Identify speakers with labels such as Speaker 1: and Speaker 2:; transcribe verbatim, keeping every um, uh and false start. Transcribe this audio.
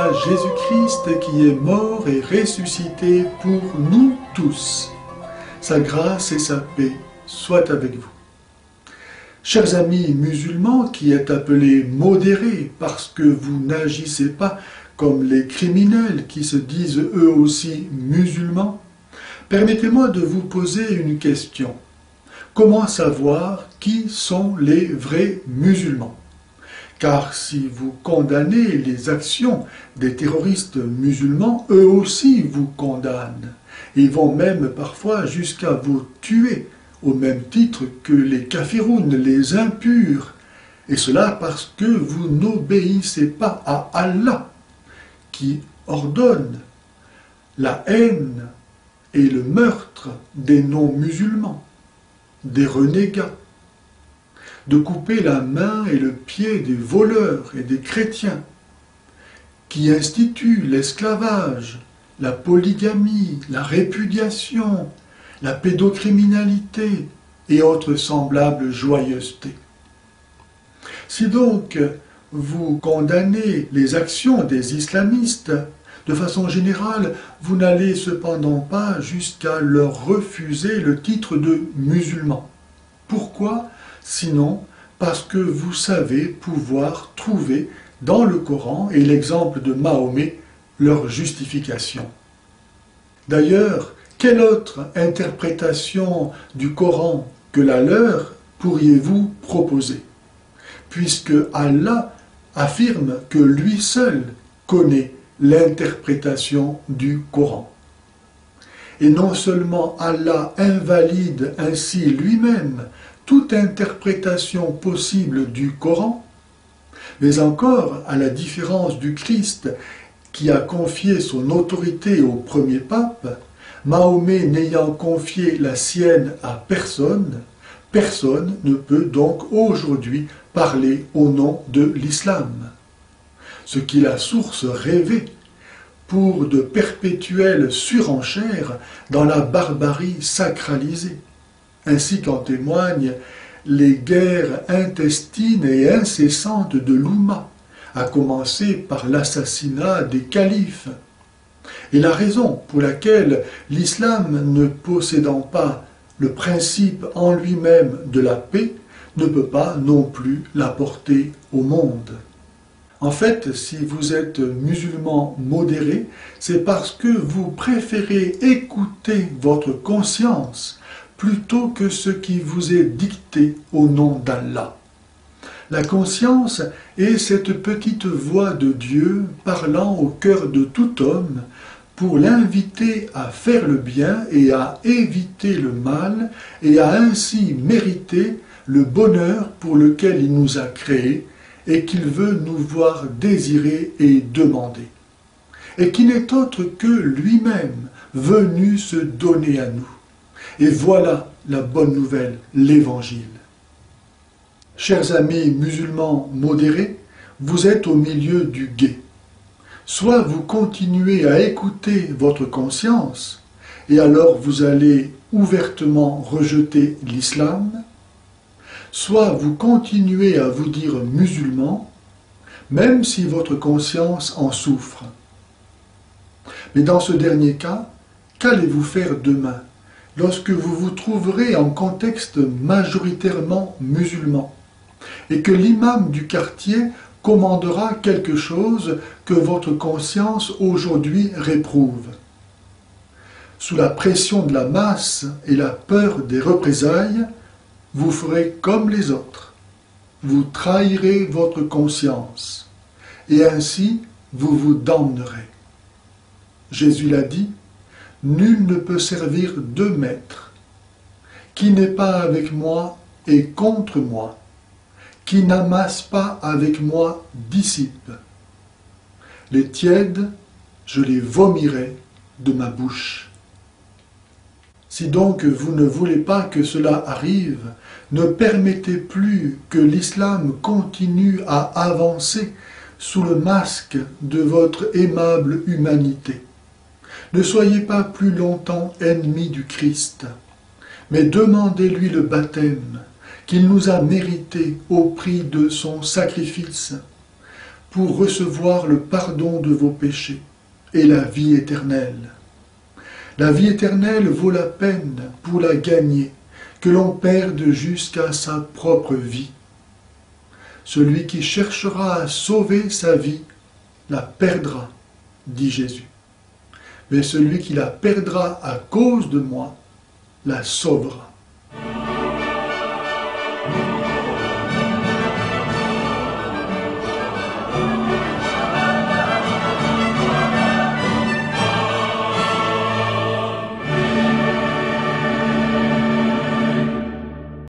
Speaker 1: à Jésus-Christ qui est mort et ressuscité pour nous tous. Sa grâce et sa paix soient avec vous. Chers amis musulmans qui êtes appelés modérés parce que vous n'agissez pas comme les criminels qui se disent eux aussi musulmans, permettez-moi de vous poser une question. Comment savoir qui sont les vrais musulmans? Car si vous condamnez les actions des terroristes musulmans, eux aussi vous condamnent et vont même parfois jusqu'à vous tuer au même titre que les kafirounes, les impurs, et cela parce que vous n'obéissez pas à Allah qui ordonne la haine et le meurtre des non-musulmans, des renégats, de couper la main et le pied des voleurs et des chrétiens, qui institue l'esclavage, la polygamie, la répudiation, la pédocriminalité et autres semblables joyeusetés. Si donc vous condamnez les actions des islamistes, de façon générale, vous n'allez cependant pas jusqu'à leur refuser le titre de musulmans. Pourquoi? Sinon, parce que vous savez pouvoir trouver dans le Coran et l'exemple de Mahomet leur justification. D'ailleurs, quelle autre interprétation du Coran que la leur pourriez-vous proposer? Puisque Allah affirme que lui seul connaît l'interprétation du Coran. Et non seulement Allah invalide ainsi lui-même toute interprétation possible du Coran, mais encore, à la différence du Christ qui a confié son autorité au premier pape, Mahomet n'ayant confié la sienne à personne, personne ne peut donc aujourd'hui parler au nom de l'islam. Ce qui est la source rêvée pour de perpétuelles surenchères dans la barbarie sacralisée, ainsi qu'en témoignent les guerres intestines et incessantes de l'Oumma, à commencer par l'assassinat des califes. Et la raison pour laquelle l'islam, ne possédant pas le principe en lui-même de la paix, ne peut pas non plus l'apporter au monde. En fait, si vous êtes musulman modéré, c'est parce que vous préférez écouter votre conscience plutôt que ce qui vous est dicté au nom d'Allah. La conscience est cette petite voix de Dieu parlant au cœur de tout homme pour l'inviter à faire le bien et à éviter le mal et à ainsi mériter le bonheur pour lequel il nous a créés et qu'il veut nous voir désirer et demander, et qui n'est autre que lui-même venu se donner à nous. Et voilà la bonne nouvelle, l'Évangile. Chers amis musulmans modérés, vous êtes au milieu du gué. Soit vous continuez à écouter votre conscience, et alors vous allez ouvertement rejeter l'islam, soit vous continuez à vous dire musulman, même si votre conscience en souffre. Mais dans ce dernier cas, qu'allez-vous faire demain, lorsque vous vous trouverez en contexte majoritairement musulman, et que l'imam du quartier commandera quelque chose que votre conscience aujourd'hui réprouve? Sous la pression de la masse et la peur des représailles, vous ferez comme les autres. Vous trahirez votre conscience, et ainsi vous vous damnerez. Jésus l'a dit, « Nul ne peut servir deux maîtres. Qui n'est pas avec moi est contre moi. Qui n'amasse pas avec moi dissipe. Les tièdes, je les vomirai de ma bouche. » Si donc vous ne voulez pas que cela arrive, ne permettez plus que l'islam continue à avancer sous le masque de votre aimable humanité. Ne soyez pas plus longtemps ennemis du Christ, mais demandez-lui le baptême qu'il nous a mérité au prix de son sacrifice, pour recevoir le pardon de vos péchés et la vie éternelle. La vie éternelle vaut la peine pour la gagner, que l'on perde jusqu'à sa propre vie. Celui qui cherchera à sauver sa vie la perdra, dit Jésus. Mais celui qui la perdra à cause de moi la sauvera.